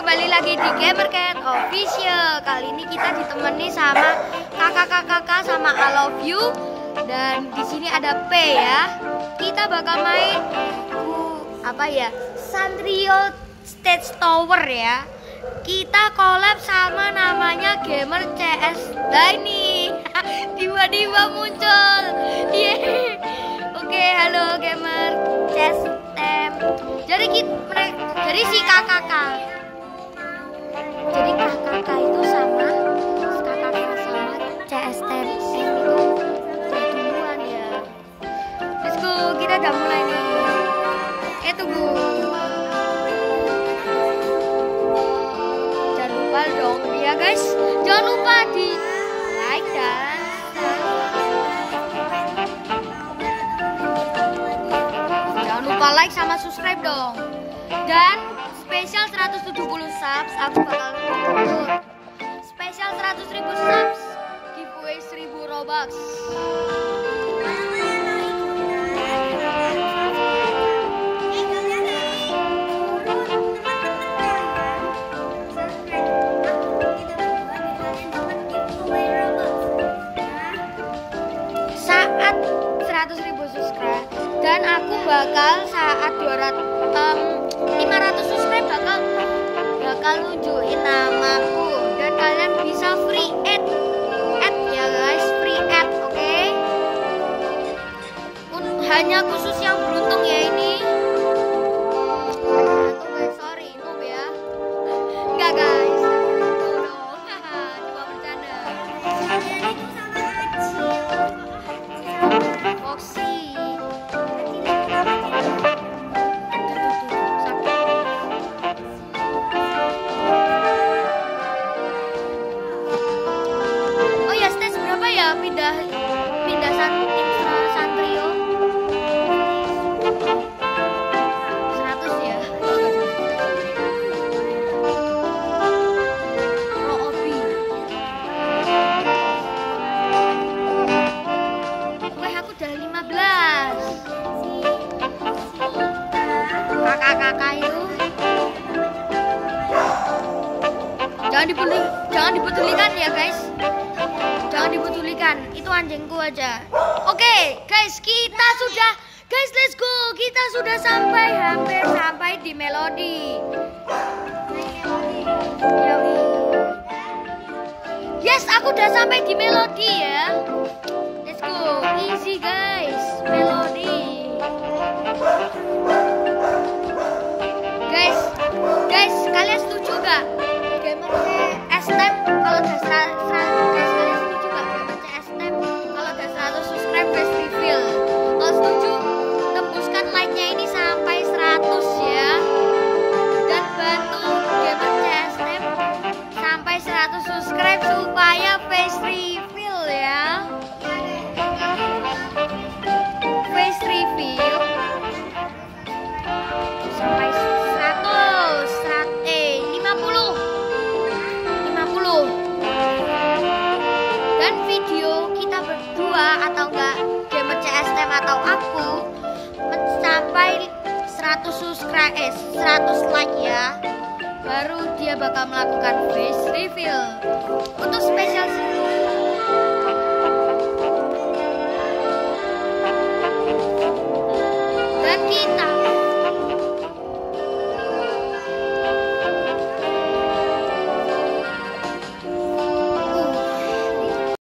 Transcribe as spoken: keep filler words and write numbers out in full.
kembali lagi di Gamercat Official. Kali ini kita ditemani sama kakak-kakak sama I Love You. Dan di sini ada P ya. Kita bakal main uh, apa ya? Sanrio Stage Tower ya. Kita collab sama namanya Gamer C S. Nah ini tiba-tiba muncul. Yeay. Oke, halo Gamer C S. Jadi kita mereka, jadi si kakak-kakak. Jadi kakak-kakak itu sama kakak-kakak sama C S T M itu duluan ya. Let's go, kita udah mulai nih. Eh tunggu. Jangan lupa dong ya guys. Jangan lupa di like dan jangan lupa like sama subscribe dong. Dan spesial seratus tujuh puluh subs aku bakal ngikut. Spesial seratus ribu subs giveaway seribu Robux. Saat seratus ribu subscribe dan aku bakal saat dua ratus um, lima ratus subscribe bakal bakal nunjukin namaku dan kalian bisa free add add ya guys, free add, oke okay? Hanya khusus yang beruntung ya ini. Tuh guys, sorry noob ya. Enggak guys, tuh dong. Coba bercanda. Foxy. pindah pindah san, Sanrio seratus ya. Pro Obi. Weh aku udah lima belas. Kakak-kakak itu jangan dipeduli, jangan dipedulikan ya guys. Jangan dipedulikan, itu anjingku aja. Oke okay, guys, kita sudah guys let's go. Kita sudah sampai, hampir sampai di Melody. Yes, aku udah sampai di Melody ya. Let's go, easy guys, Melody. Guys, guys kalian setuju gak? Gamer C S T M kalau udah seratus guys, kalian setuju gak? Gamer C S T M kalau udah seratus subscribe face reveal. Kalau setuju, tembuskan like-nya ini sampai seratus ya. Dan bantu Gamer C S T M sampai seratus subscribe supaya face reveal ya. Face reveal sampai seratus, eh lima puluh. Dan video kita berdua atau enggak Gamer C S T M atau aku mencapai seratus subscribe eh seratus like ya, baru dia bakal melakukan face reveal untuk spesial. Dan kita